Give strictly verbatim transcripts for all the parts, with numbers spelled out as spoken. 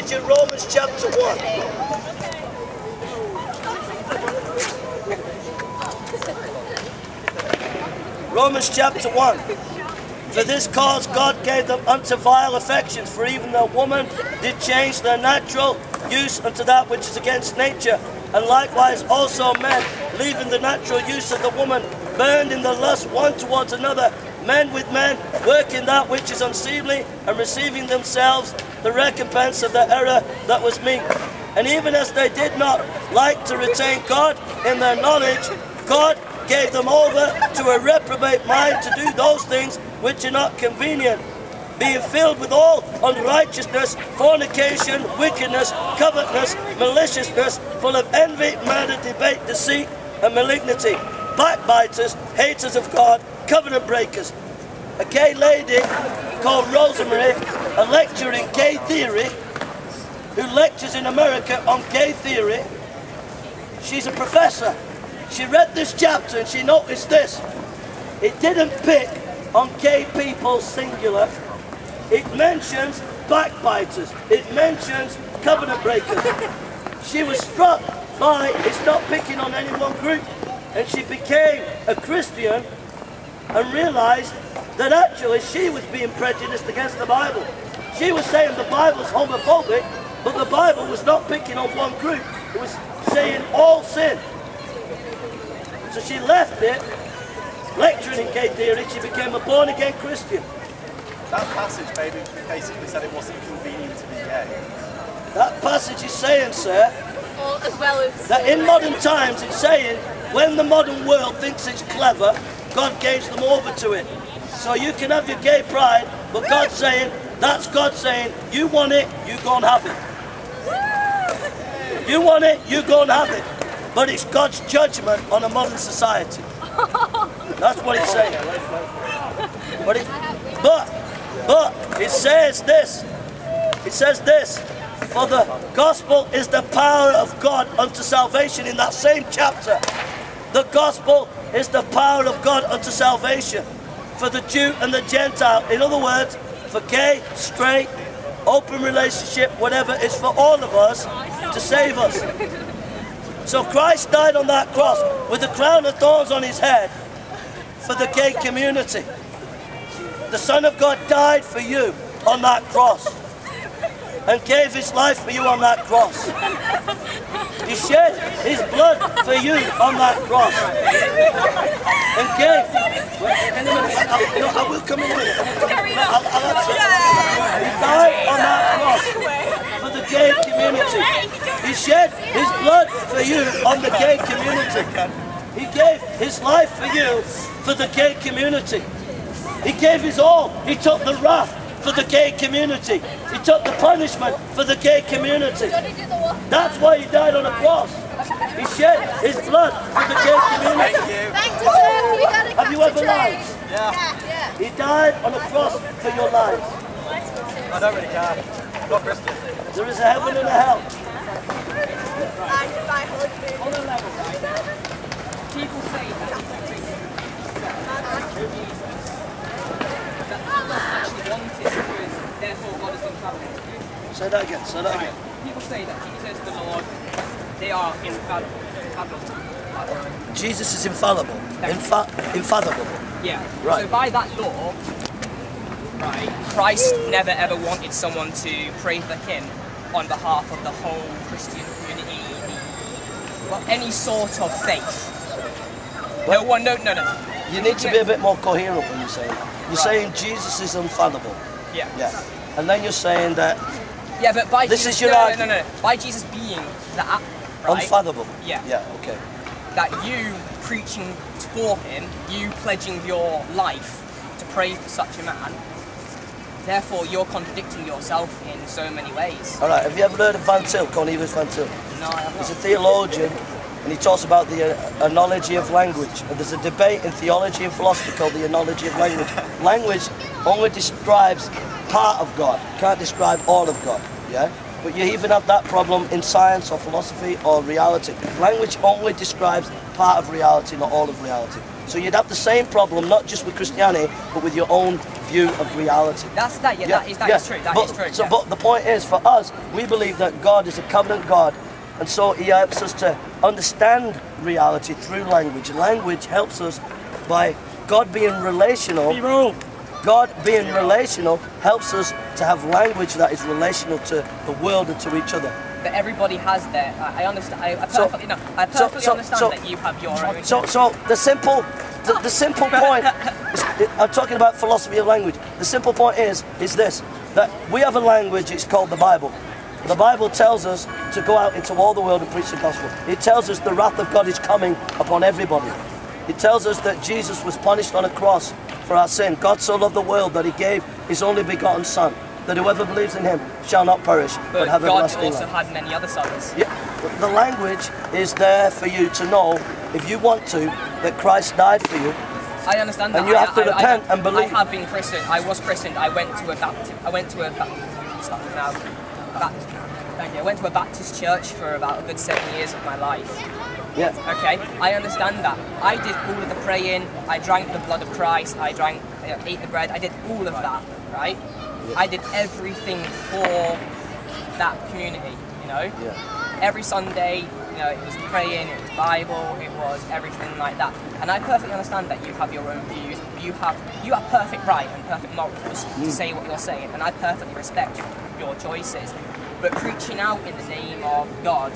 passage in Romans chapter one. Romans chapter one. For this cause God gave them unto vile affections, for even the woman did change their natural use unto that which is against nature. And likewise also men, leaving the natural use of the woman, burned in the lust one towards another, men with men, working that which is unseemly, and receiving themselves the recompense of their error that was meet. And even as they did not like to retain God in their knowledge, God gave them over to a reprobate mind to do those things which are not convenient, being filled with all unrighteousness, fornication, wickedness, covetousness, maliciousness, full of envy, murder, debate, deceit, and malignity, backbiters, haters of God, covenant breakers. A gay lady called Rosemary, a lecturer in gay theory, who lectures in America on gay theory. She's a professor. She read this chapter and she noticed this. It didn't pick on gay people singular. It mentions backbiters. It mentions covenant breakers. She was struck by it's not picking on any one group. And she became a Christian and realized that actually she was being prejudiced against the Bible. She was saying the Bible's homophobic, but the Bible was not picking on one group. It was saying all sin. So she left it, lecturing in gay theory. She became a born-again Christian. That passage maybe basically said it wasn't convenient to be gay. That passage is saying, sir, Or as well as that in modern times it's saying when the modern world thinks it's clever, God gave them over to it. So you can have your gay pride, but God's saying, that's God saying, you want it, you go and have it. You want it, you go and have it. But it's God's judgment on a modern society. That's what it's saying. But it, but, but it says this. It says this. For the gospel is the power of God unto salvation. In that same chapter, the gospel is the power of God unto salvation for the Jew and the Gentile. In other words, for gay, straight, open relationship, whatever, it's for all of us to save us. So Christ died on that cross with a crown of thorns on his head for the gay community. The Son of God died for you on that cross and gave his life for you on that cross. He shed his blood for you on that cross and gave. In a minute, I, no, I will come in with it. I'll, I'll answer. He died on that cross for the gay community. He shed his blood for you on the gay community. He gave his life for you for the gay community. He gave his all. He took the wrath for the gay community. He took the punishment for the gay community. That's why he died on a cross. He shed his blood for the gay community. Thank you, sir. We gotta Have you catch ever a lied? train. Yeah. Yeah. He died on a cross for your lives. I don't really care. Not Christian. There is a heaven and a hell. On a level, right? People say that that God actually wanted because therefore God is infallible. Say that again, say that again. People say that Jesus, the Lord, they are infallible. infallible. Jesus is infallible. Infa infathomable. Yeah. Right. So by that law, right, Christ never ever wanted someone to pray for him on behalf of the whole Christian community, the, well, any sort of faith. Well, no one, no, no, no. You need to be a bit more coherent when you say it. You're Right. saying Jesus is infallible. Yeah. Yeah. And then you're saying that Yeah, but by This Jesus, is your no, no, no, argument. no, no. By Jesus being the act, right? unfathomable. Yeah. Yeah, okay. That you preaching for him, you pledging your life to pray for such a man, therefore you're contradicting yourself in so many ways. All right, have you ever heard of Van Til, Cornelius Van Til? No, I have He's a not. theologian, and he talks about the uh, analogy of language. And there's a debate in theology and philosophy called the analogy of language. Language only describes part of God, can't describe all of God, yeah? But you even have that problem in science or philosophy or reality. Language only describes part of reality, not all of reality. So you'd have the same problem, not just with Christianity, but with your own view of reality. That's that. Yeah, Yeah, that is that yeah. is true. That but, is true. So, yeah. but the point is, for us, we believe that God is a covenant God, and so He helps us to understand reality through language. Language helps us by God being relational. God being relational helps us to have language that is relational to the world and to each other. That everybody has their. I I understand. I, I So- perfectly no. I so- perfectly so- understand so- that you have your own. So, so the simple, the, the simple point. Is, I'm talking about philosophy of language. The simple point is, is this: that we have a language. It's called the Bible. The Bible tells us to go out into all the world and preach the gospel. It tells us the wrath of God is coming upon everybody. It tells us that Jesus was punished on a cross for our sin. God so loved the world that He gave His only begotten Son, that whoever believes in Him shall not perish, but, but have God everlasting also life. had many other sons. Yeah, the language is there for you to know, if you want to, that Christ died for you. I understand that. And you I, have to I, repent I, and believe. I have been christened. I was christened. I went to a Baptist. I went to a Baptist. Now, Baptist. Thank you. I went to a Baptist church for about a good seven years of my life. Yeah. Okay, I understand that. I did all of the praying. I drank the blood of Christ. I drank, uh, ate the bread. I did all of that. Right. I did everything for that community. You know. Yeah. Every Sunday, you know, it was praying, it was Bible, it was everything like that. And I perfectly understand that you have your own views. You have you have perfect right and perfect morals Mm. to say what you're saying, and I perfectly respect your, your choices. But preaching out in the name of God,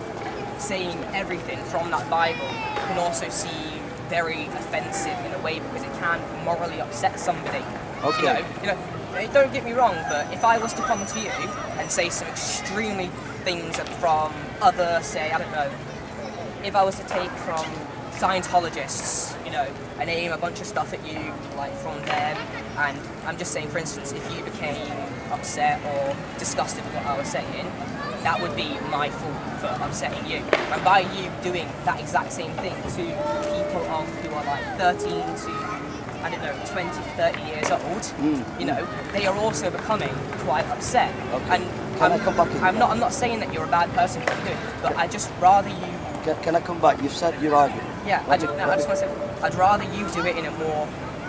saying everything from that Bible, can also seem very offensive in a way because it can morally upset somebody. Okay. You know, you know, eh, don't get me wrong, but if I was to come to you and say some extremely things from other, say, I don't know, if I was to take from Scientologists, you know, and aim a bunch of stuff at you, like from them, and I'm just saying, for instance, if you became upset or disgusted with what I was saying, that would be my fault for upsetting you. And by you doing that exact same thing to people of who are like thirteen to, I don't know, twenty, thirty years old, Mm. you know, they are also becoming quite upset. Okay. And Can I I'm, come back in? I'm not I'm not saying that you're a bad person for doing it, but I just rather you Can, can I come back? You've said your argument. yeah, I, Let ju- me- no, I let just me- want to say, I'd rather you do it in a more,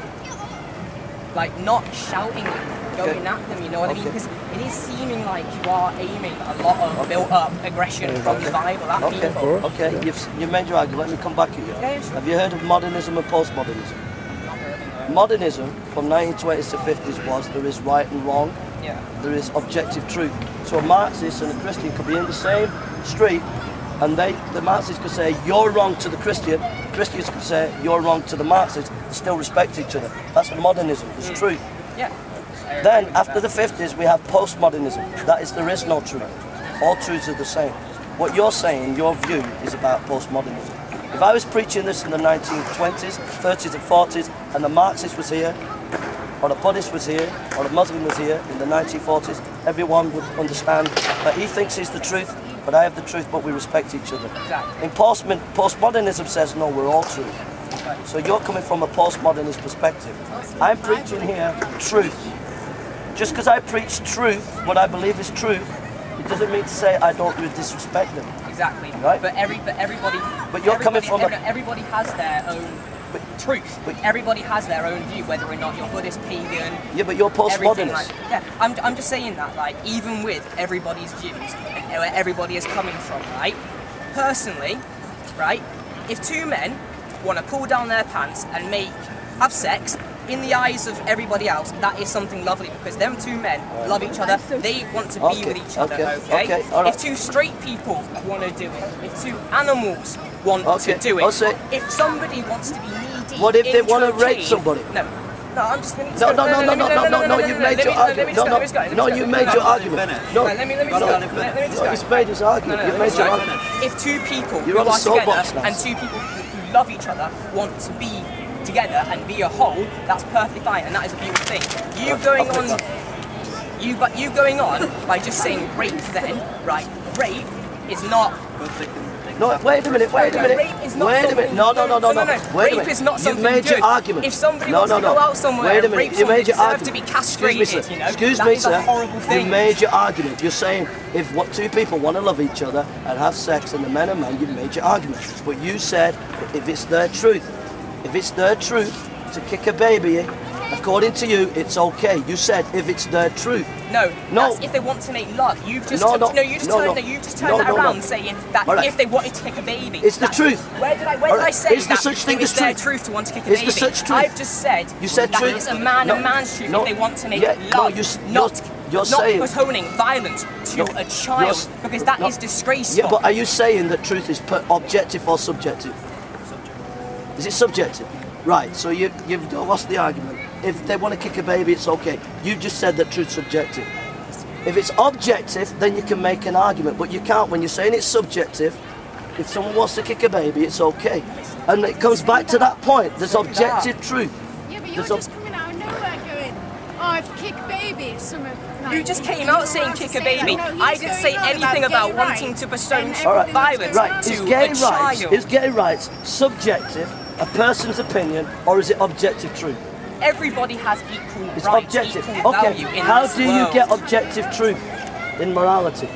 like, not shouting, going Okay. at them, you know what I mean? Okay. Because it is seeming like you are aiming a lot of built-up aggression from the Bible at Okay, people. okay, you've, you've made your argument. Let me come back at you. Yeah, yeah, sure. Have you heard of modernism and postmodernism? Not really, no. Modernism from nineteen twenties to fifties was there is right and wrong, Yeah. there is objective truth. So a Marxist and a Christian could be in the same street, and they, the Marxists could say you're wrong to the Christian, Christians could say you're wrong to the Marxists, still respect each other. That's modernism, it's Mm. truth. Yeah. I agree Then with after that. the fifties we have postmodernism. That is, there is no truth. All truths are the same. What you're saying, your view, is about postmodernism. If I was preaching this in the nineteen twenties, thirties and forties, and the Marxist was here, or a Buddhist was here, or a Muslim was here in the nineteen forties, everyone would understand that he thinks he's the truth, but I have the truth, but we respect each other. Exactly. In post postmodernism says, no, we're all true. Right. So you're coming from a postmodernist perspective. I'm preaching here truth. Just because I preach truth, what I believe is truth, it doesn't mean to say I don't disrespect them. Exactly. Right. But every but everybody But you're coming everybody- from a- every- everybody has their own truth. but- Everybody has their own view, whether or not you're Buddhist, pagan, Yeah, but you're everything postmodernist. like yeah. I'm, I'm just saying that, like, even with everybody's views and where everybody is coming from, right? Personally, right? If two men want to pull down their pants and make have sex, in the eyes of everybody else, that is something lovely because them two men love each other. They want to be Okay, with each other. okay, Okay. okay, all right. If two straight people want to do it, if two animals want Okay, to do it, I'll say- if somebody wants to be needy, What if they into wanna a rape cave- somebody? No. No, I'm just going to No, no, no, no, no, no, no, no, you made your argument. No, no, no, you made your argument. No, Let me, let me no, just no, go. Let, let me just no, go. he's made his argument. No, no, You let me made your just go. argument. If two people You're on who a are together soapbox now. and two people who who love each other want to be together and be a whole, that's perfectly fine, and that is a beautiful thing. You going on, you but you going on by just saying rape, then right? Rape is not. No, wait a minute, wait a minute. Rape is not Wait a something minute. No, no, no, no, no, no. no, no. Wait a Rape minute. is not You've something made your good. argument. If somebody no, wants no, to no. go out somewhere Wait a and minute. rape You somebody, made your deserve argument. to be Excuse me, castrated, sir. you know? Excuse That me, is a sir. horrible You thing. made your argument. You're saying if what two people want to love each other and have sex and the men and men, you've made your argument. But you said if it's their truth. If it's their truth to kick a baby, according to you, it's okay. You said if it's their truth. No, No. that's if they want to make love. You've just No, no, no, you just no, turned no. no, you just turned No, that no, no. around saying that All right. if they wanted to kick a baby. It's the that's- truth. Where did I where All did I right. say Is there that such thing it was as their truth? truth to want to kick a Is baby? there such truth? I've just said You said that truth. it's a man No. a man's truth No. if they want to make Yeah, no, love, you s- not you're- you're not saying- betoning violence to No, a you're child s- because that is no. disgraceful. Yeah, but are you saying that truth is per- objective or subjective? Is it subjective? Right, so you, you've lost the argument. If they want to kick a baby, it's okay. You just said that truth's subjective. If it's objective, then you can make an argument, but you can't when you're saying it's subjective. If someone wants to kick a baby, it's okay. And it comes back to that point. There's objective truth. Yeah, but you're There's ob- just coming out of nowhere going, oh, if kick baby, it's some of like, You just came out saying allowed to kick a say that. baby. No, he's I didn't going say on anything about about gay wanting rights to bestow and All right, everything violence that's right. going Is to on. gay a rights child. is gay rights subjective, a person's opinion, or is it objective truth? Everybody has equal It's rights, objective. equal Okay. value in How this do you world. get objective truth in morality?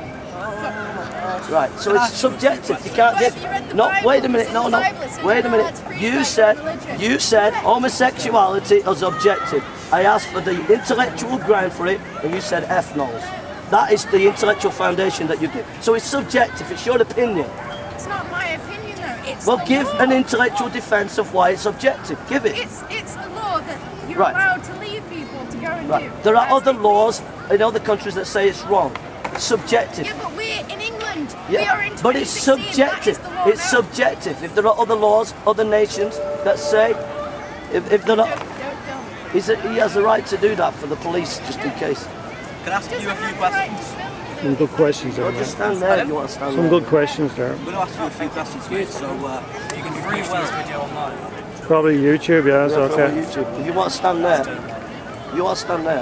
Right. So it's subjective. You can't But get. have you read the No. Bible? Wait a minute. It's No. in No. the Bible. It says Wait a you're minute. allowed to preach You your said. religion. You said homosexuality is objective. I asked for the intellectual ground for it, and you said ethnos. That is the intellectual foundation that you give. So it's subjective. It's your opinion. It's not my opinion though. It's Well, the give law. an intellectual defense of why it's objective. Give it. It's it's the law that you're Right. allowed to leave people to go and Right. do. There are as other they laws in other countries that say it's wrong. It's subjective. please. Yeah, but we're in England. We are in but it's twenty sixteen. That is subjective. the law It's now. subjective. If there are other laws, other nations that say, if, if there are, Don't, don't film. he's a, he has the right to do that for the police, just in case. Can I ask you a Doesn't few have the right questions? to film. Some good questions there, Or mate. just stand there if you want to stand Some there. good questions there. I'm going to ask you a few questions, mate. So, uh, you can free will video online. Probably YouTube, yeah, it's Yeah, from okay. YouTube. If you want to stand there, you want to stand there.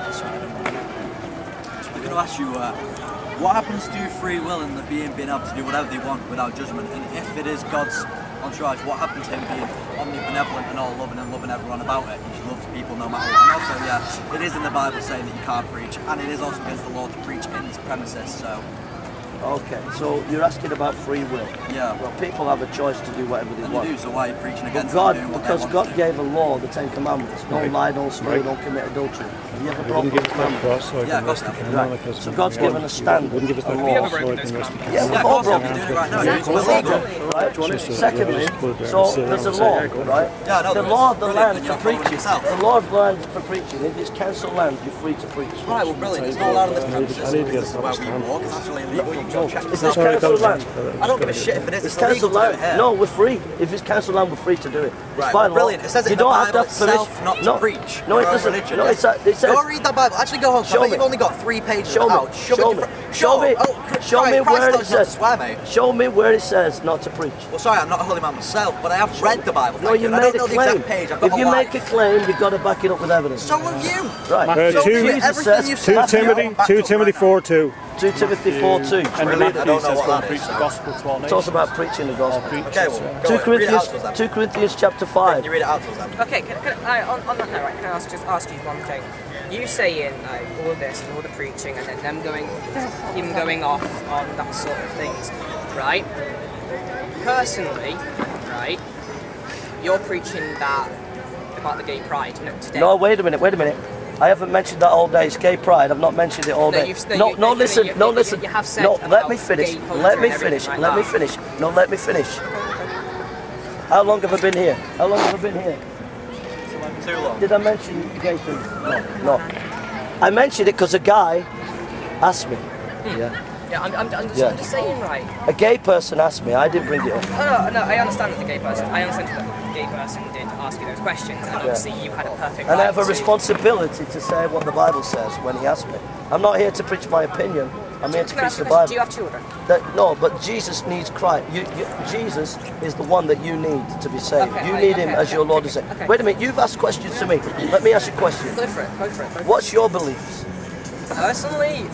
I'm going to ask you, uh, what happens to free will and the being being able to do whatever they want without judgment? And if it is God's entourage, what happens to him being omnibenevolent and all loving and loving everyone about it? He loves people no matter what. And also, yeah, it is in the Bible saying that you can't preach, and it is also against the law to preach in this premises. So, Okay, so you're asking about free will. yeah, Well, people have a choice to do whatever they and want. they do. So why are you preaching But against God, them doing what because they want God to do? gave a law, the Ten Commandments. Don't Right. lie, don't steal, Right. don't commit adultery. Have you ever He broken wouldn't the give us that commandments? cross so I Yeah, can of course rest not. the Right. because So God's given a standard. Wouldn't give us that A Have you ever cross so I broken can those rest the Yeah, Yeah, we've of all course, broken I'm doing it it. right now. Yeah, It's we've all illegal. broken it, right? Just so- Secondly, yeah, just put it there so and sit down there's a and say, law, "Yeah, go on." right? Yeah, I know The there law is. of the Brilliant, land and for you're following preaching. yourself. The law of the land for preaching. If it's council land, you're free to preach. Right, well, brilliant. It's not allowed on this I need premises. to- I need to get This is a where we stand. walk. It's actually illegal. You can go No, check is this this out. Sorry, council that was land? I don't give a shit if it is. It's It's illegal council to do it land. here. No, we're free. If it's council land, we're free to do it. It's Right, by well, law. brilliant. It says it you in the don't have Bible to have permission. itself not to no, preach No, it your own doesn't. religion. No, it's a, it says. Go read the Bible. Actually, go home. 'cause I Show bet me. you've only got three pages Show me. out. Show, Show it me. to fr- Show me. Oh, Show Christ, me Christ where it told us not to says. swear, mate. Show me where it says not to preach. Well, sorry, I'm not a holy man myself, but I have read the Bible. No, thank you and I made don't a know the claim. exact page. I've got If a you life. make a claim, you've got to back it up with evidence. So have you. Right. Uh, So two- everything Jesus you says- Two Matthew, Timothy, back two up Timothy right now. four two. two Timothy four two. And Brilliant. I Matthew don't know says what go that and preach is, the so- gospel to all It talks nations. about preaching the gospel. Okay, well, two go on, read it out Corinthians, to us then. two Corinthians chapter Can five. you read it out to us then? Okay, can, can I, on, on that note, right, can I ask, just ask you one thing? You saying like all this and all the preaching and then them going, him going off on that sort of things, right? Personally, right, you're preaching that about the gay pride, you know, today. No, wait a minute, wait a minute. I haven't mentioned that all day. It's gay pride. I've not mentioned it all No, day. you've- no, No, you- no, you- listen, you- no, you- listen. you have said No, let about me finish. gay culture Let me and finish. everything Let like me that. finish. No, let me finish. How long have I been here? How long have I been here? Too long. Did I mention gay things? No, no. I mentioned it because a guy asked me. Yeah. Yeah, I'm, I'm, I'm, just, Yeah. I'm just saying, right. A gay person asked me. I didn't bring it up. No, no, no, I understand that the gay person, I understand that the gay person did ask you those questions, and obviously you had a perfect And I right have a to- responsibility to say what the Bible says when he asked me. I'm not here to preach my opinion. I'm here to Can I preach ask the you a question? Do Bible. you have children? That, no, but Jesus needs Christ. You, you, Jesus is the one that you need to be saved. Okay, you I- need him okay, as okay, your Lord okay, and Savior. okay. Wait a minute, you've asked questions to me. Let me ask you a question. Go for it, go for it. Go for it. What's your beliefs? Personally,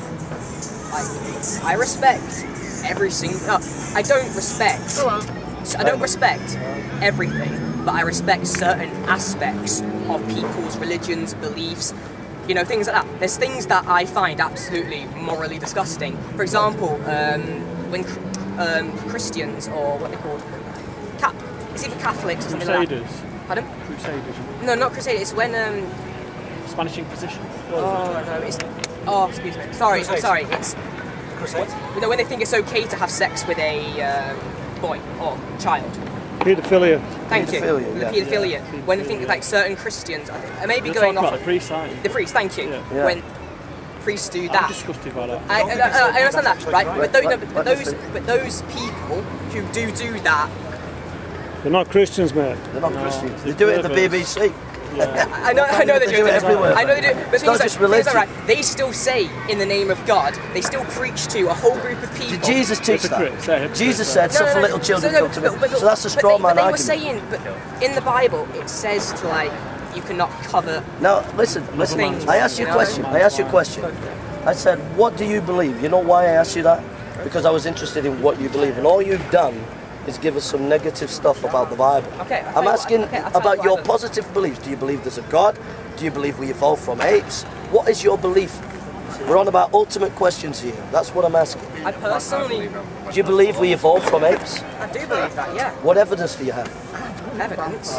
I, I respect every single. No, I don't respect. So I don't respect everything, but I respect certain aspects of people's religions, beliefs, you know, things like that. There's things that I find absolutely morally disgusting. For example, um, when um, Christians or what they call Cap- it's either Catholics or something like Crusaders. that. Pardon? Crusaders. No, not Crusaders. It's when um. Spanish Inquisition. Oh no, it's. Oh, excuse me. Sorry, I'm sorry. It's. Crusades? You know when they think it's okay to have sex with a um, boy or child. Paedophilia. Thank you. Paedophilia, The yeah. paedophilia. Yeah. When they think like certain Christians, I think, I may be You're going talking off. about the priest, aren't you? The priests, thank you. Yeah. Yeah. When priests do I'm that. disgusted by that. I, I, I, I understand that, right? But those, no, but What those, does it- but those people who do do that, They're not Christians, mate. They're not No, Christians. They it's do it at the B B perverts. C. Yeah. I know, I know they They do do it it. everywhere. I know they do. But It's not things just are, things are religion. right. They still say in the name of God. They still preach to a whole group of people. Did Jesus teach Hypocrites, they're that? hypocrites, Jesus they're- said, suffer little children so, no, come to me. but- but- So that's a but straw they, man but they were argument. saying, but in the Bible, it says to like, you cannot cover. Now, listen, listen. Things, I asked you a you know? question. I asked you a question. I said, what do you believe? You know why I asked you that? Because I was interested in what you believe. And all you've done is give us some negative stuff about the Bible. Okay, I'll tell I'm you what- asking okay, I'll tell you about what your I believe. positive beliefs. Do you believe there's a God? Do you believe we evolved from apes? What is your belief? We're on about ultimate questions here. That's what I'm asking. I personally, Do you believe we evolved from apes? I do believe that. Yeah, What evidence do you have? evidence.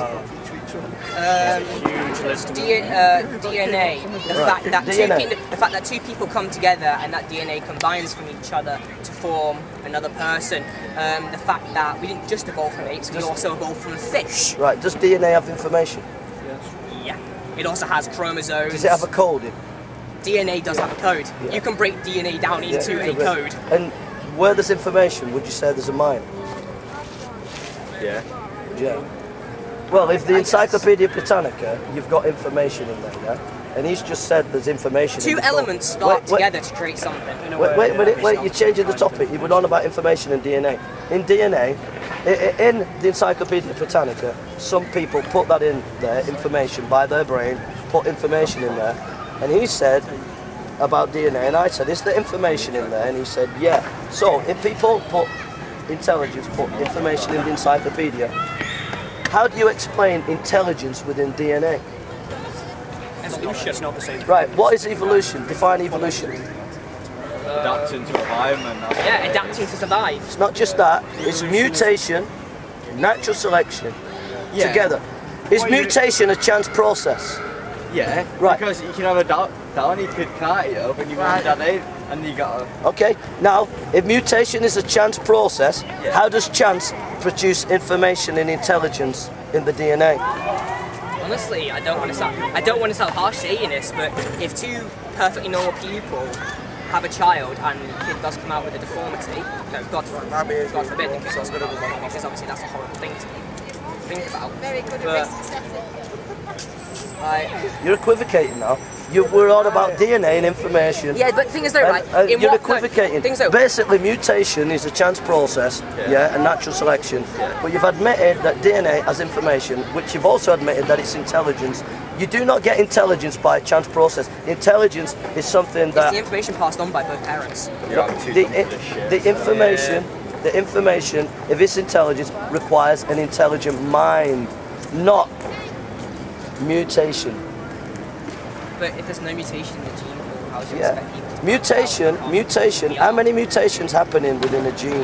Um, D, uh, D N A. The Right, fact that D N two A. pe- the fact that two people come together and that D N A combines from each other to form another person. Um, the fact that we didn't just evolve from apes, we also evolved from fish. Right, does D N A have information? Yeah. It also has chromosomes. Does it have a code in? D N A does have a code. Yeah. You can break D N A down into Yeah, a code. And where there's information, would you say there's a mind? Yeah. Yeah. Well, if the I guess. Encyclopedia Britannica, you've got information in there, yeah? And he's just said there's information in Two the code. elements start Wait, wait, together to create something. Wait, wait, wait, wait, you're changing the topic. You went on about information in D N A. In D N A, i- i- in the Encyclopedia Britannica, some people put that in there, information by their brain, put information in there. And he said about D N A, and I said, is there information in there? And he said, yeah. So if people put intelligence, put information in the encyclopedia, how do you explain intelligence within D N A? Evolution. It's not the same. Right, what is evolution? Define evolution. Adapting to environment. that's- Yeah, adapting to survive. It's not just that, it's mutation, natural selection, Yeah. together. Is Well, you- mutation a chance process? Yeah. Right. Because you can have a down, downy kid, can't you? When you Right. got that and you got a. Okay, now, if mutation is a chance process, Yeah. how does chance produce information and intelligence in the D N A? Honestly, I don't want to sound I don't want to sound harsh saying this, but if two perfectly normal people have a child and the kid does come out with a deformity, no, God, God forbid, because obviously that's a horrible thing to think about. Very good But- at risk assessing. Like, You're equivocating now. You, we're on about D N A and information. yeah, but the thing is though, And, right? uh, in you're what, no, equivocating. things though, Basically, mutation is a chance process, yeah, and natural selection. But you've admitted that D N A has information, which you've also admitted that it's intelligence. You do not get intelligence by a chance process. Intelligence is something it's the that information passed on by both parents. You're too the, dumb for this shit. the information, the information, if it's intelligence, requires an intelligent mind, not mutation. But if there's no mutation in the gene pool, how do you Yeah. expect people to Mutation, mutation, how many mutations happening within a gene?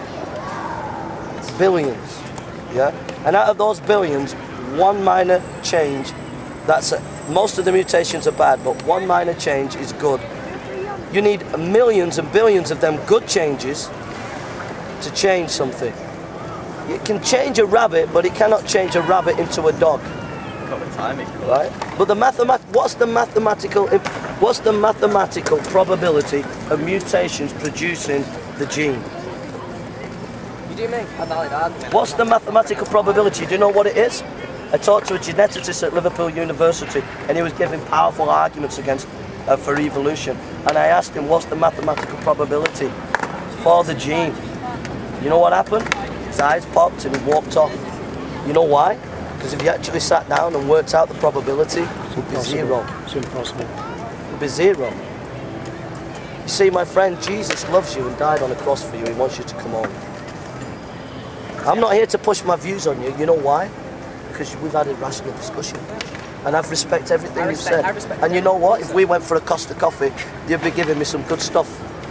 Billions, yeah? And out of those billions, one minor change, that's a, most of the mutations are bad, but one minor change is good. You need millions and billions of them good changes to change something. It can change a rabbit, but it cannot change a rabbit into a dog. Got the time, it could. Right? But the mathemat what's the mathematical imp what's the mathematical probability of mutations producing the gene? You do make a valid argument. What's the mathematical probability? Do you know what it is? I talked to a geneticist at Liverpool University, and he was giving powerful arguments against uh, for evolution. And I asked him, what's the mathematical probability for the gene? You know what happened? His eyes popped and he walked off. You know why? Because if you actually sat down and worked out the probability, it would be zero. It's impossible. It would be zero. You see, my friend, Jesus loves you and died on the cross for you. He wants you to come home. I'm not here to push my views on you. You know why? Because we've had a rational discussion. And I've respect everything I you've respect- said. I respect And you that. know what? If we went for a Costa coffee, you'd be giving me some good stuff.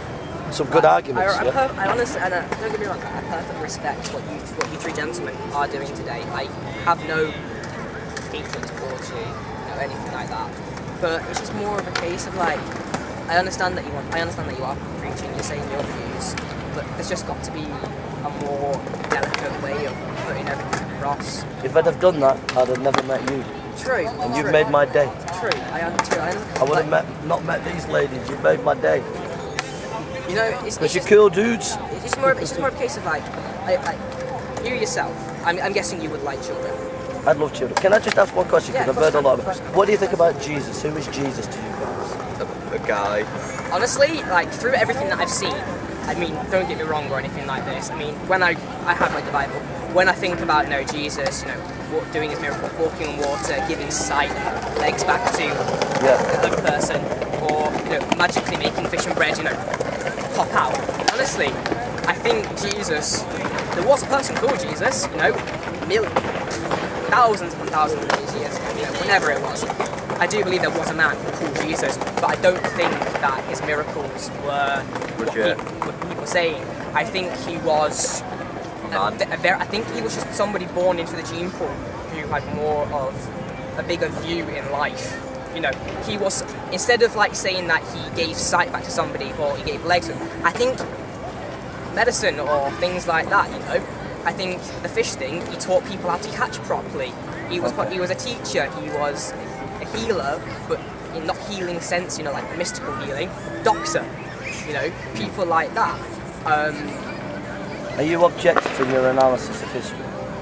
some good I, arguments. I, I, yeah? per- I honestly, and uh, don't get me wrong, I perfectly respect what you what you three gentlemen are doing today. I have no hatred towards you, you know, anything like that. But it's just more of a case of like, I understand that you want, I understand that you are preaching, you're saying your views, but there's just got to be a more delicate way of putting everything across. If I'd have done that, I'd have never met you. True. And you've true. made my day. True. I am true. I, am, I would have met, not met these ladies. You've made my day. You know, it's, it's Because you're just, cool dudes. it's just more. Of, it's just more of a case of like, I, I, you yourself. I'm, I'm guessing you would like children. I'd love children. Can I just ask one question? Yeah, Because of I've heard a lot of course. it. What do you think about Jesus? Who is Jesus to you guys? A guy. Honestly, like through everything that I've seen, I mean, don't get me wrong or anything like this. I mean, when I I have like the Bible, when I think about you know Jesus, you know, wa- doing his miracle, walking on water, giving sight, legs back to Yeah. a good person, or you know, magically making fish and bread, you know, pop out. Honestly, I think Jesus, there was a person called Jesus, you know, millions, thousands and thousands of these years ago, you know, whenever it was. I do believe there was a man called Jesus, but I don't think that his miracles were what Legit. people, what people were saying. I think he was, a, Man. a ver- I think he was just somebody born into the gene pool who had more of a bigger view in life. You know, he was, instead of like saying that he gave sight back to somebody or he gave legs, I think medicine or things like that, you know. I think the fish thing, he taught people how to catch properly. He was he was a teacher, he was a healer, but in not healing sense, you know, like mystical healing. Doctor, you know, people like that. Um, Are you objective in your analysis of history?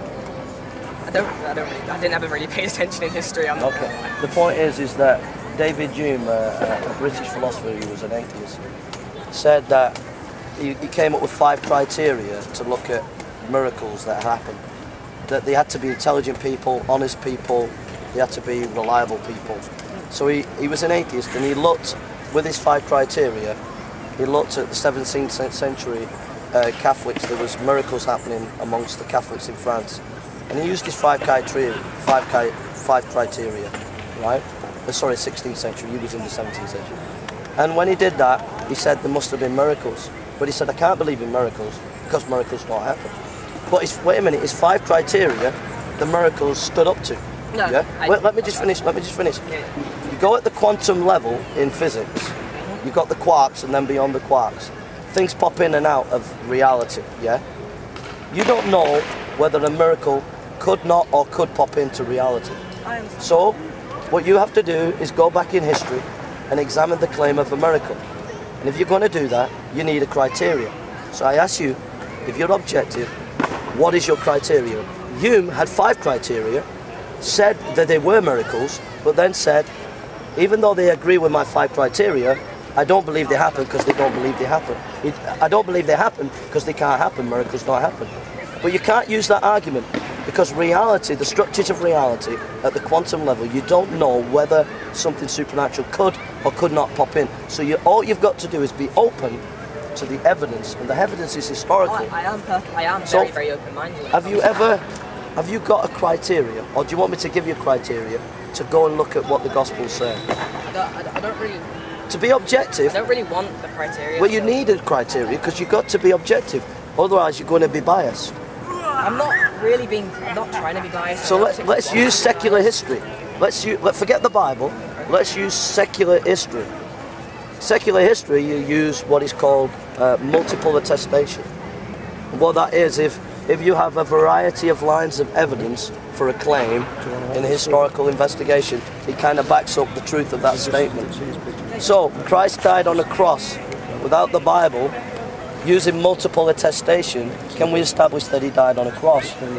I don't, I don't really, I didn't ever really pay attention in history. I'm not Okay. gonna lie. The point is, is that David Hume, uh, a British philosopher who was an atheist, said that he, he came up with five criteria to look at miracles that happened. That they had to be intelligent people, honest people, they had to be reliable people. So he, he was an atheist, and he looked, with his five criteria, he looked at the seventeenth century uh, Catholics. There was miracles happening amongst the Catholics in France. And he used his five criteria, five, cri- five criteria, right? Uh, sorry, sixteenth century, he was in the seventeenth century. And when he did that, he said there must have been miracles. But he said, I can't believe in miracles, because miracles don't happen. But his, wait a minute, his five criteria, the miracles stood up to. No, Yeah? I- Wait, let me just finish, let me just finish. You go at the quantum level in physics, you've got the quarks and then beyond the quarks. Things pop in and out of reality, yeah? You don't know whether a miracle could not or could pop into reality. I understand. So, what you have to do is go back in history and examine the claim of a miracle. And if you're going to do that, you need a criteria. So I ask you, if you're objective, what is your criteria? Hume had five criteria, said that they were miracles, but then said, even though they agree with my five criteria, I don't believe they happen because they don't believe they happen. It, I don't believe they happen because they can't happen, miracles don't happen. But you can't use that argument, because reality, the structures of reality at the quantum level, you don't know whether something supernatural could or could not pop in. So you, all you've got to do is be open to the evidence, and the evidence is historical. I, I am perfect. I am So, very, very open-minded. when it Have you comes to ever, that. have you got a criteria, or do you want me to give you a criteria to go and look at what the Gospels say? I don't, I don't- I don't really, To be objective, I don't really want the criteria. well, you need a criteria because you've got to be objective. Otherwise, you're going to be biased. I'm not really being, I'm not trying to be biased. So I'm not let, let's particularly use secular history. Let's use, let forget the Bible. Let's use secular history. Secular history, you use what is called uh, multiple attestation. What that is, if if you have a variety of lines of evidence for a claim in a historical investigation, it kind of backs up the truth of that statement. So Christ died on a cross without the Bible. Using multiple attestation, can we establish that he died on a cross? Um,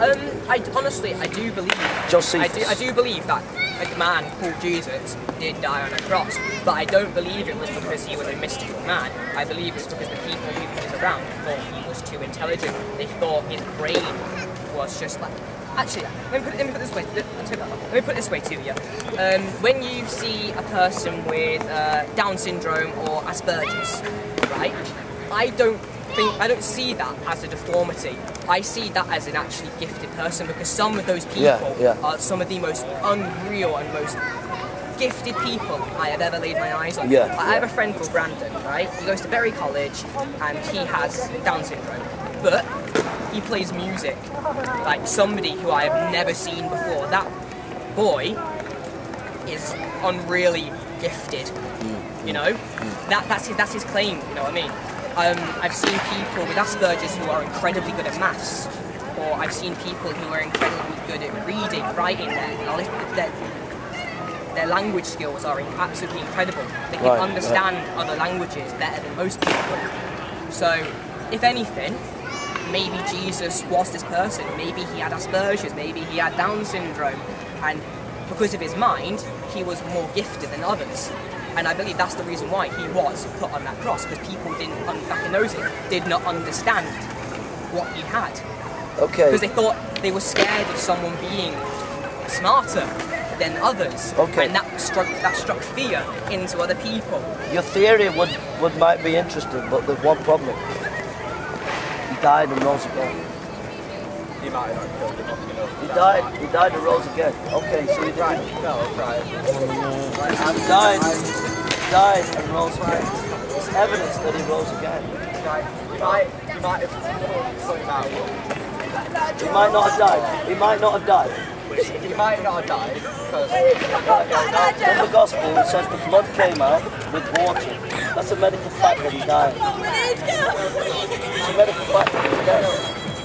I honestly, I do believe. Josephus. I do, I do believe that a man called Jesus did die on a cross, but I don't believe it was because he was a mystical man. I believe it was because the people who he was around thought he was too intelligent. They thought his brain was just like. Actually, let me put it, let me put it this way. Let, let me put it this way to you. Um, when you see a person with uh, Down syndrome or Asperger's, right? I don't think I don't see that as a deformity. I see that as an actually gifted person, because some of those people Yeah, yeah. are some of the most unreal and most gifted people I have ever laid my eyes on. Yeah, Like, I have a friend called Brandon, right? He goes to Bury College and he has Down syndrome. But he plays music like somebody who I have never seen before. That boy is unreally gifted. You know? That that's his that's his claim, you know what I mean? Um, I've seen people with Asperger's who are incredibly good at maths. Or I've seen people who are incredibly good at reading, writing, their, their, their language skills are absolutely incredible. They can Right, understand other languages better than most people. So, if anything, maybe Jesus was this person. Maybe he had Asperger's, maybe he had Down syndrome, and because of his mind, he was more gifted than others. And I believe that's the reason why he was put on that cross, because people didn't, back in those days, did not understand what he had. Okay. Because they thought they were scared of someone being smarter than others. Okay. And that struck that struck fear into other people. Your theory would, would might be interesting, but there's one problem. He died and rose again. He might not have killed him off enough. He died. He died and rose again. Okay, so he Right, died. no, right. He died. He died and rose again. It's evidence that he rose again. Right. You might, you might have thought something about it. He might not have died. He might not have died. He might not have died because In the gospel, it says the blood came out with water. That's a medical fact that he died. It's a medical fact that he died.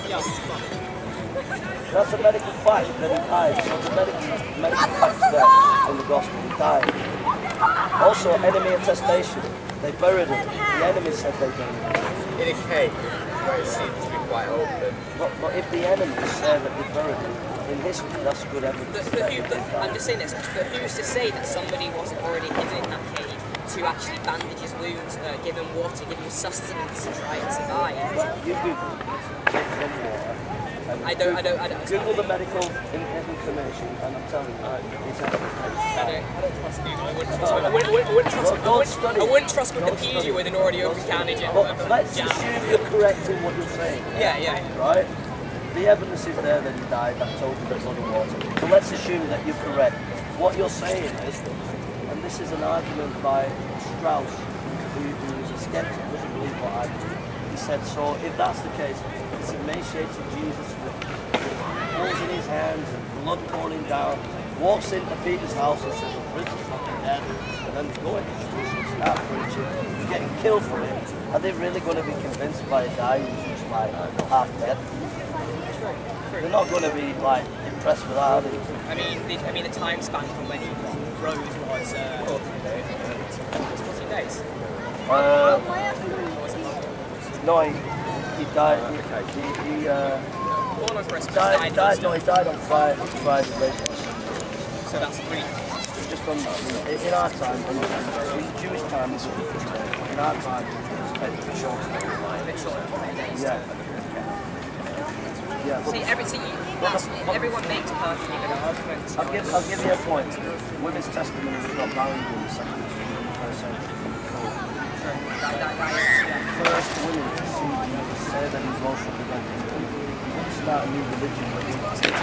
That's a medical fact that he died. So the medical, medical facts there in the gospel. He died. Also, enemy attestation. They buried him. The enemy said they buried him. in a cave where it seems to be quite open. But, but if the enemy say that they buried him, in history, that's good evidence. But, but who, but I'm just saying this, but who's to say that somebody wasn't already hidden in that cave to actually bandage his wounds, uh, give him water, give him sustenance to try and survive? You Google from water. I don't, I don't, I don't. Google the medical information, and I'm telling you, right, it's I evidence. don't, I don't trust Google. I wouldn't trust. I wouldn't, I wouldn't, I wouldn't trust. Well, I don't wouldn't, study. I wouldn't trust Don't Wikipedia study. with an already recounted it. But let's assume you're correct in what you're saying. Yeah, yeah, yeah. Right? The evidence is there that he died, that told you there's blood and water. So let's assume that you're correct. What you're saying is, and this is an argument by Strauss, who, who is a skeptic, doesn't believe what I do. He said, so if that's the case, it's emaciated Jesus with holes in his hands and blood pouring down, walks into Peter's house and says, the prisoner's not dead, and then go into Jesus, start preaching, getting killed for it. Are they really going to be convinced by a guy who's just like half dead? They're not going to be like impressed with that, are they? I mean, the, I mean, the time span from when he rose was uh, fourteen days. fourteen days. Uh, Or was it longer? no, he, he died. He, he, he uh, Born on Christmas, died, died, died, on no, he died on Friday. Friday later. So that's three. Just on in, in our time, in Jewish time, it's fifty days. In our time, it's a bit shorter. A bit short of three days. Yeah. Yeah. See, every, see, that's, everyone makes perfectly good arguments. I'll give, I'll give you a point. Women's testimony was not valued in the second, in the first century. That, that, that is, yeah. First women to see Jesus say that he's rose from the dead. He didn't start a new religion with him.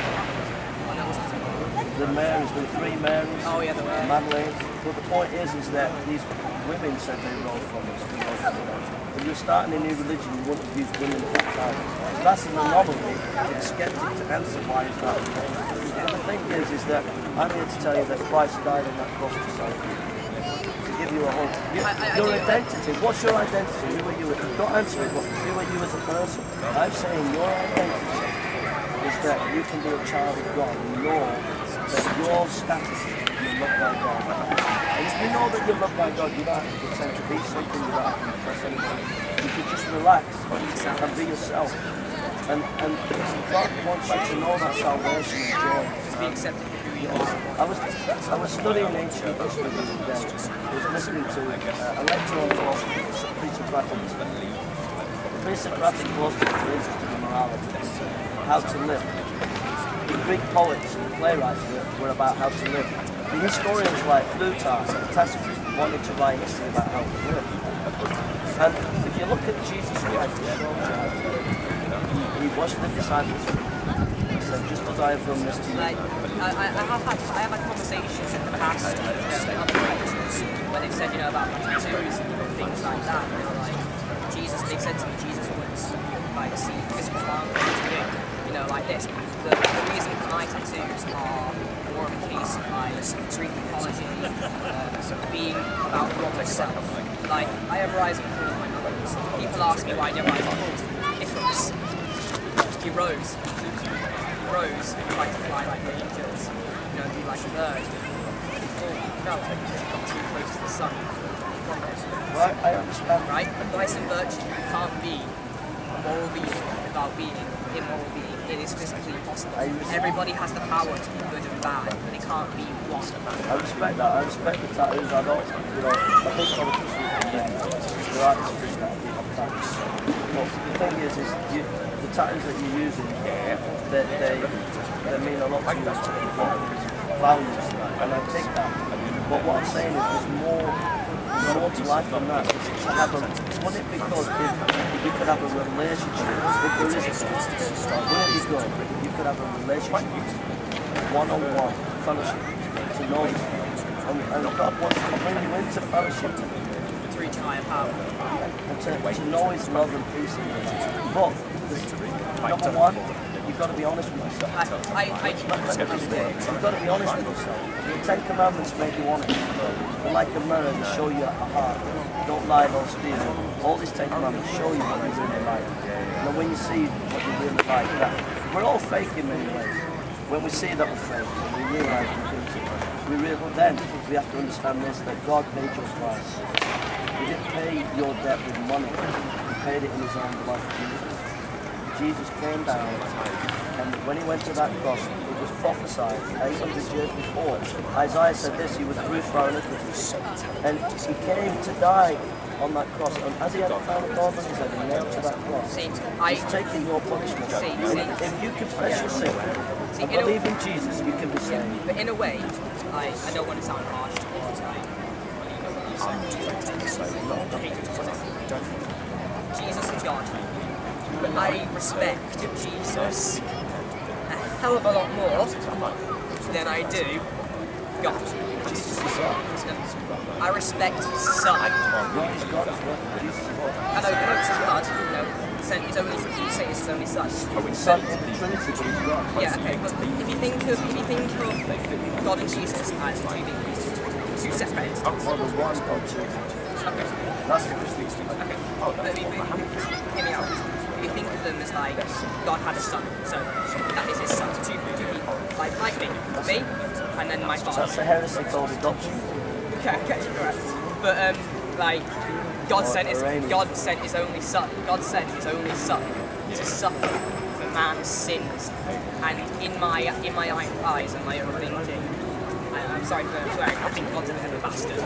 The Marys, the three Marys, Oh, yeah, the the Mary. Madeleines. But the point is, is that these women said they rose from us. They rose from the dead. If you're starting a new religion, you wouldn't use women at that time. So that's an anomaly for the skeptic to answer why is that the case. But the thing is, is that I'm here to tell you that Christ died on that cross to save you. To give you a hope. You, I- I- I your do- identity, what's your identity? Who are you? Don't answer it, but who are you as a person? I'm saying your identity is that you can be a child of God and know that your status is you're loved by God. And if you know that you're loved by God, you don't have to pretend to be something, you don't have to impress anyone. You can just relax and be yourself. And, and God wants you to know that salvation and joy. Just be accepted for who you are. I was I was studying ancient history the other day. I was listening to uh, a lecture on philosophy, pre-Socratic. The pre-Socratic philosophy was interested in morality, how to live. The Greek poets and playwrights were, were about how to live. The historians like Plutarch and Tacitus wanted to write history about how to live. And if you look at Jesus Christ, he washed the disciples' feet. He said, just as I have done this to you. Like, I, I I have had I have had conversations in the past, you know, with other churches where they've said, you know, about tattoos and things like that. You know, like Jesus, they've said to me, Jesus would like see physical harm to do. You know, like this. The, the reason for my tattoos are more of a case of like street mythology, uh, being about God myself. Like I have rising through my nose. People ask me why I don't rise and Icarus. He rose. He rose and tried to fly like the angels. You know, be like a bird. He fell, he fell because he got too close to the sun. Right, I understand. Right? But vice and virtue can't be a moral being without being immoral being. It is physically impossible. Everybody has the power to be good and bad, but they can't be one. I respect that. I respect the tattoos. I don't, you know, I think politicians are there. There are tattoos that have tattoos. But the thing is, is you, the tattoos that you're using, they, they, they mean a lot to you, values, and I take that. But what I'm saying is there's more, there's more to life than that. It's to have a, would it be good if you could have a relationship, if there is a God, would it be good if you could have a relationship, one-on-one, fellowship, to know Him? And, and God wants to bring you into fellowship To reach a higher power. and to, to know His love and peace in your life. But, number one, you've got to be honest with yourself. I, I, I, You've got to be honest with yourself. The Ten Commandments make you honest. They're like a mirror to show you a heart. Don't lie, don't steal. All these Ten Commandments show you what you really like. And when you see what you really like, that we're all fake in many ways. When we see that we're fake, we realise we're guilty. We really, then we have to understand this, that God paid your price. He didn't pay your debt with money. He paid it in His own blood. Jesus. Jesus came down, and when He went to that cross, it was prophesied eight hundred years before. Isaiah said this, He was bruised for our iniquities. And He came to die on that cross, and as He had a crown of thorns on His head, He nailed to that cross. See, I, He's taking your punishment. See, And see. if you confess your sin See, and in a- believe in Jesus, you can be saved. but in a way, I, I don't want to sound harsh towards like, Jesus is God. But I respect Jesus a hell of a lot more than I do God. Jesus is God. I respect His Son. God is God as well. Jesus is God. I know God's God, you know, sent His only, you say it's His only Son. He's Son in the Trinity, but He's God. Yeah, okay, but if you think of if you think of God and Jesus as two beings, two separate entities. Well, there's one God, two. Okay. That's the Christian. Okay. But if you, hear me out. If you think of them as like God had a son, so that is His son, so two, two people, like like me, me, and then my father. That's a heresy called adoption. Okay, okay, correct. But um, like God Or sent His Iranian. God sent His only son. God sent His only son to suffer for man's sins, and in my in my eyes and my own thinking, I, I'm sorry for swearing. I think God's a bit of a bastard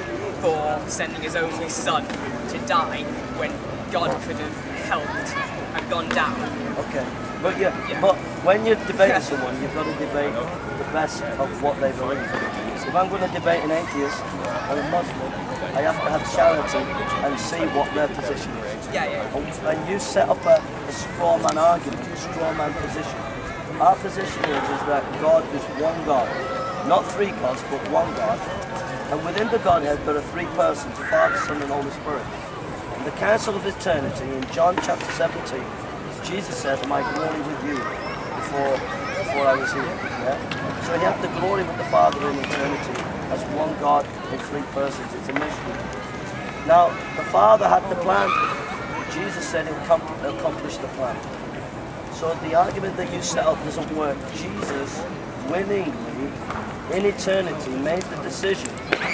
for sending His only son to die when God could have helped and gone down. Okay. But yeah, Yeah. but when you're debating someone, you've got to debate the best of what they believe. If I'm going to debate an atheist and a Muslim, I have to have charity and see what their position is. Yeah, yeah. And, and you set up a, a straw man argument, a straw man position. Our position is, is that God is one God, not three gods, but one God. And within the Godhead, there are three persons, Father, Son, and Holy Spirit. In the council of eternity, in John chapter seventeen, Jesus said, "My glory with you before before I was here." Yeah? So He had the glory with the Father in eternity as one God in three persons. It's a mystery. Now, the Father had the plan. Jesus said He'll com- accomplish the plan. So the argument that you set up doesn't work. Jesus willingly, in eternity, made the decision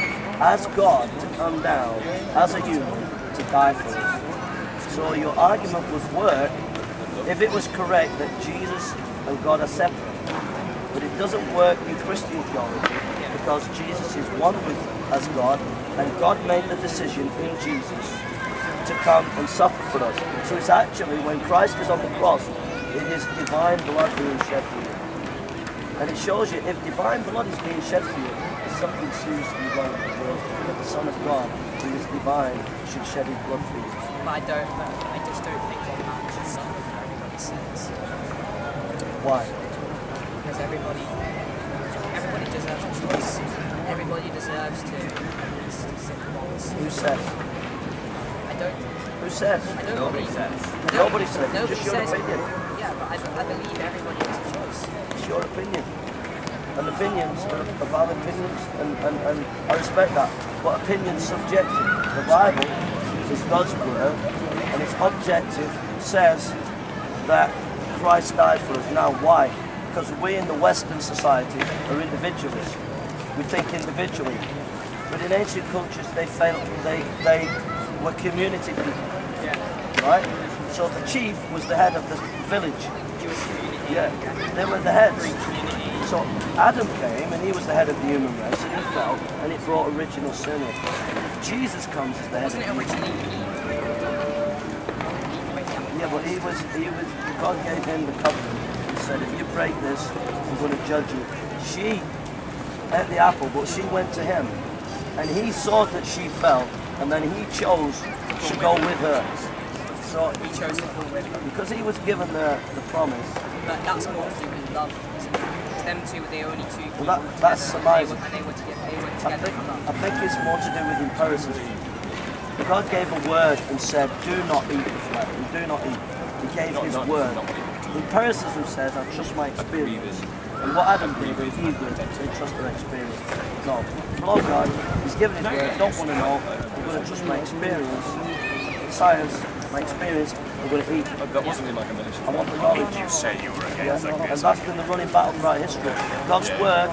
as God to come down as a human to die for us. So your argument would work if it was correct that Jesus and God are separate. But it doesn't work in Christian theology because Jesus is one with as God, and God made the decision in Jesus to come and suffer for us. So it's actually, when Christ is on the cross, it is divine blood being shed for you. And it shows you, if divine blood is being shed for you, something seriously wrong with the world. That the Son of God, who is divine, should shed His blood for you. But I don't. I just don't think one man should suffer for everybody's sins. Why? because everybody, everybody deserves a choice. Everybody deserves to at least sin once. Who says? I don't. Who says? I don't Nobody believe, says. I don't- Nobody says. Nobody Just your says. opinion. Yeah, but I, I believe everybody has a choice. It's your opinion. And opinions are, are valid opinions, and, and, and I respect that. But opinion's subjective. The Bible is God's word, and its objective says that Christ died for us. Now, why? Because we in the Western society are individualists. We think individually. But in ancient cultures, they felt they they were community people, right? So the chief was the head of the village. Yeah, they were the heads. So Adam came and he was the head of the human race, and he fell, and it brought original sin in. Jesus comes as the head Wasn't it of the originally Eve? Yeah, but he was, he was, God gave him the covenant. He said, if you break this, I'm going to judge you. She ate the apple, but she went to him. And he saw that she fell, and then he chose to go with her. So He chose to fall with her. because he was given the, the promise, But that's more to do with love, isn't it? Because them two were the only two people Well, that- that's together, and they surmising. were, and they were together, they were I together think, for love. I think it's more to do with empiricism. God gave a word and said, do not eat the flesh, and do not eat. He gave his word. Empiricism says, I trust my experience. And what Adam did, Eve did, they trust their experience. No, below God, he's given his word, don't want to know, I'm going to trust my experience. Science, my experience, I'm going to eat. That wasn't in like a militia. I want the knowledge. You say you were Yeah, against, I and guess. that's been the running battle throughout history. God's word,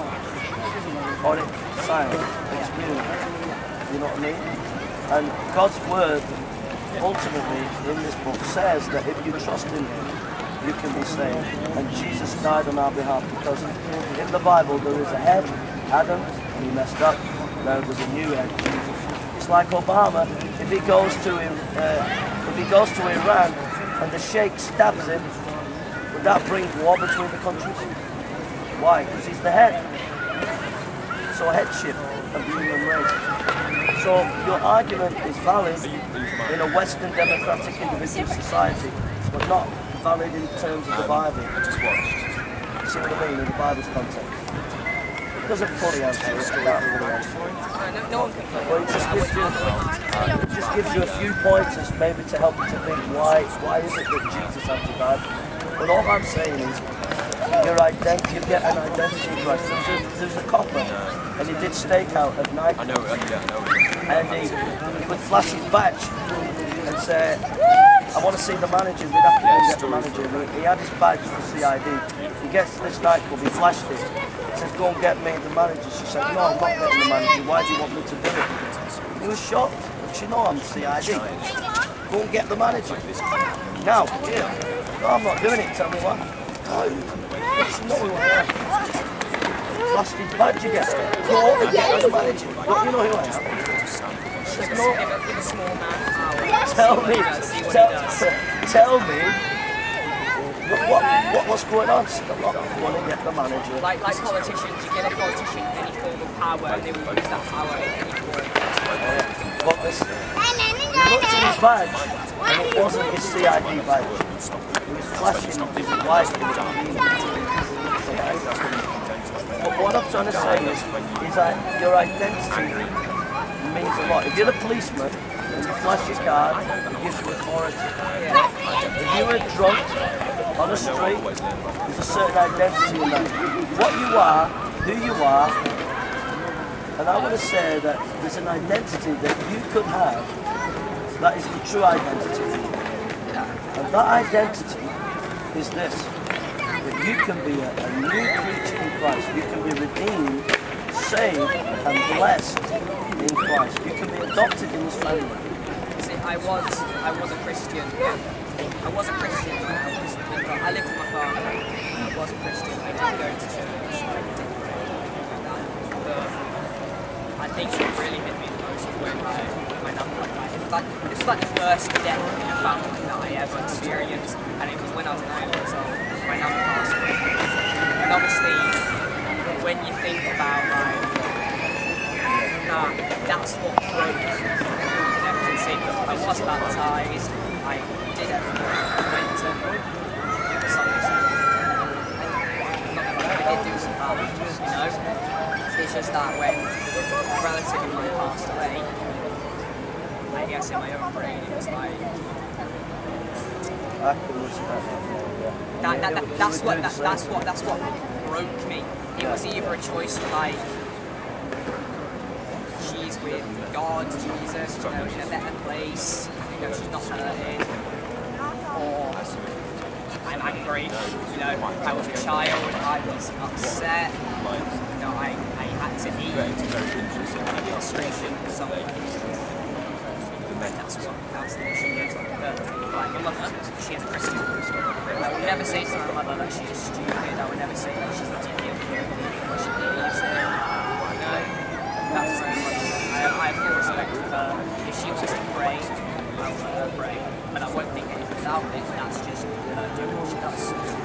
or it, science, experience. You know what I mean? And God's word, ultimately, in this book, says that if you trust in Him, you can be saved. And Jesus died on our behalf because in the Bible there is a head, Adam, and he messed up. There was a new head, Jesus. It's like Obama. If he goes to uh, if he goes to Iran and the Sheikh stabs him, would that bring war between the countries? Why? Because he's the head. So headship of the human race. So your argument is valid in a Western democratic individual society, but not valid in terms of the Bible. I just watched. See what I mean in the Bible's context? It doesn't fully answer it. It can't fully answer it. No, no one can play. Well, it just gives you, it just gives you a few pointers maybe to help you to think why why is it that Jesus had to die? But all I'm saying is your identity, you get an identity in Christ. There's a, there's a copper and he did stakeout at night I know it, yeah, I know it. and he, he would flash his badge and say, I want to see the manager. We'd have to go and get the manager. And he had his badge for C I D. He gets to this nightclub, he flashed it. He says, go and get me the manager. She said, no, I'm not getting the manager. Why do you want me to do it? He was shocked. She know I'm C I D. Go and get the manager. Now, yeah. No, I'm not doing it. Tell me what. Oh, you know who I am. Flashed his badge again. Go and get the manager. Don't you know who I am? She says, no. Give a, give a small man power. Tell me, See what tell, he does. tell me what, what, what what's going on. I want to get the manager. Like, like politicians, you give a politician any form of power and they will use that power in any form. But this, he looked at his badge and it wasn't his C I D badge. He was flashing his white. But what I'm trying to say is, is that your identity means a lot. If you're a policeman and you flash your card, it gives you authority. If you're a drunk on the street, there's a certain identity in that. What you are, who you are, and I want to say that there's an identity that you could have that is the true identity for you. And that identity is this, that you can be a, a new creature in Christ. You can be redeemed, saved, and blessed in Christ. You can be adopted in His family. See, I was, I was a Christian. I was a Christian. I, was, I lived with my father. I was a Christian. I did go to church. I did pray. But I think what really hit me the most was when my, my nan died. It was like, it was like the first death in a family that I ever experienced, and it was when I was nine years old. My nan passed away. And obviously, when you think about like, nah, that's what broke everything. See, I was baptised. I did everything. I went to Sunday school. I did do some bad, you know. It's just that when a relative of mine passed away, I guess in my own brain it was like I can respect that. that, that, that that's what that, that's what that's what broke me. It was either a choice of like she's with God, Jesus, you know, in a better place, you know, she's not hurting, or I'm angry, you know, I was a child, I was upset, you know, I, I had to eat in frustration for something. And that's what, that's the issue is. Like my mother, she is a Christian. I would never say to my mother that she is stupid, I would never say that she's not a kid, what she believes in, you know, that's my mother. I, I have full respect for her. If she wants to pray, I will let her pray. But I won't think anything without it, that's just her doing what she does.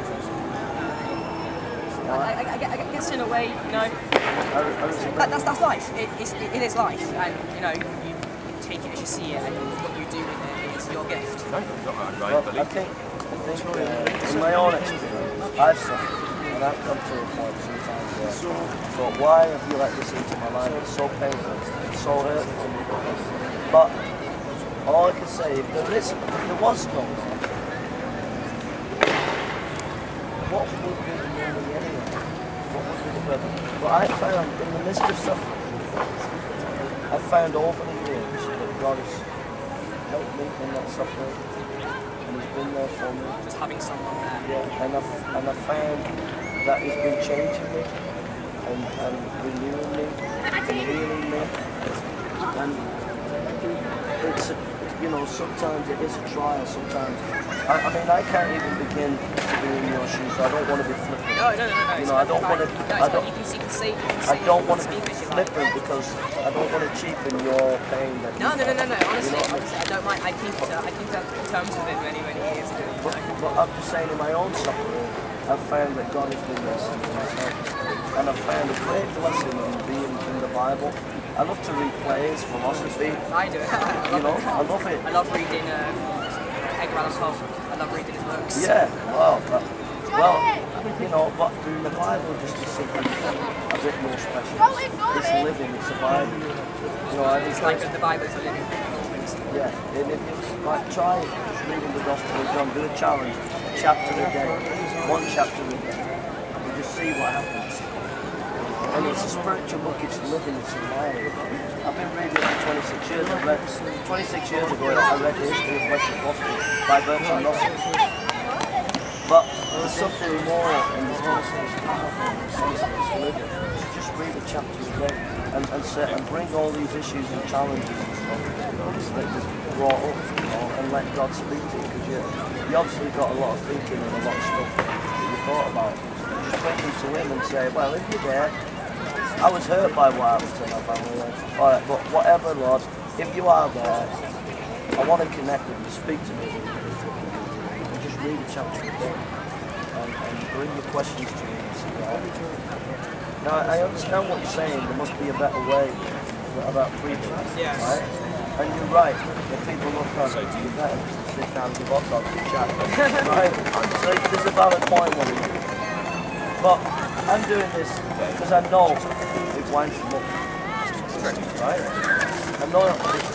I, I, I, I guess in a way, you know, that, that's, that's life. It, it's, it, it is life, and you know, you take it as you see it, and what you do with it is your gift. Well, I think, I think uh, in my own experience, I've suffered, and I've come to a point sometimes where I thought, why have you let this into my life? It's so painful, it's so hurtful. But all I can say, if there is, if there was no God, what would be the meaning anyway? What would be the purpose? But I found, in the midst of suffering, I found over the years that God has helped me in that suffering, and He's been there for me. Just having someone there. Yeah, and I've, and I found that He's been changing me, and, and renewing me, and healing me, and it's, a, you know, sometimes it is a trial, sometimes. I, I mean, I can't even begin to be in your shoes, so I don't want to be flippant. No, no, no, no. You know, I don't want to, no, I don't, you can see, you can say, you can I say, don't you want can to be speak as you flippant like. because I don't want to cheapen your pain. That No, no, no, no, no. Honestly, you know what I mean? honestly, I don't mind. I came to, I came to terms with it many, many years ago. You But, know? but I'm just saying, in my own suffering, I've found that God has been there since my life. And I've found a great blessing in being in the Bible. I love to read plays, philosophy. I do. I You know, love I love it. I love reading uh, Edgar Allan Poe. I love reading his books. Yeah, well, but, well, you know, but the Bible just is simply a bit more special. It's living, it's surviving. You know, I It's like the Bible is a living book. yeah, and if it's like try just reading the Gospel of John, do a challenge, a chapter a day, one chapter a day, and just see what happens. And it's a spiritual book, it's living, it's alive. I've been reading it for twenty-six years. I read, twenty-six years ago, I read the history of Western philosophy by Bertrand Russell. But there's something more in this book that's powerful, it's living. Just read a chapter a day and, and, set, and bring all these issues and challenges and stuff that you've brought up, you know, and let God speak to you, because you, you obviously got a lot of thinking and a lot of stuff that you thought about. Just bring them to Him and say, well, if you're there, I was hurt by what happened to my family. Alright, but whatever, Lord, if you are there, I want to connect with you, speak to me. And just read a chapter a day and, and bring your questions to me and see what happens. Now, I understand what you're saying, there must be a better way about preaching. Yes. Right? And you're right, when people look at it, you're better to sit down and give hot dogs and chat. Right? So there's a valid point what we do. But I'm doing this because I know it winds them up. Right? I know it winds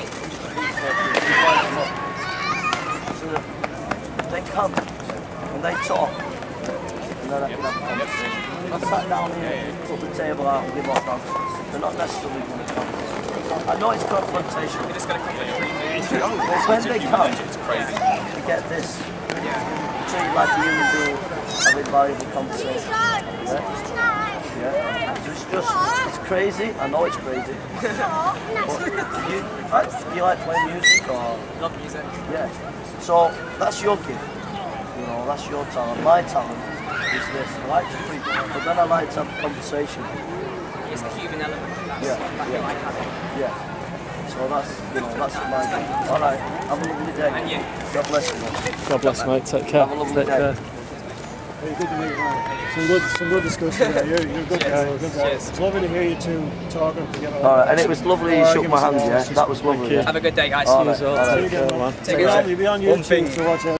them up. So that they come and they talk, and then I can have a conversation. I sat down here, put the table out and give hot dogs. They're not necessarily going to come. I know it's confrontation. You're just going to come with a brief. But when they come, you get this. Treat you like a human being, have a valuable conversation. Yeah? Yeah? It's just, it's crazy. I know it's crazy. But you, you like playing music or? Love music. Yeah. So that's your gift. You know, that's your talent. My talent is this. I like to preach, but then I like to have a conversation. It's the human element. That's Yeah, that yeah. you like having. Yeah. So that's, you know, that's my thing. All right. Have a lovely day. And you. God bless you, man. God bless, mate. Take care. Have a lovely Take day. care. Hey, good to meet you, man. Some good, some good discussion there. You're, you're a good guy. Good guy. It's lovely to hear you two talking together. All right, and it was lovely you shook my hand, yeah? That was lovely. you. Yeah? Have a good day, guys. All You as well. all Take care, man. You'll be on, you'll be on One YouTube thing. to watch it.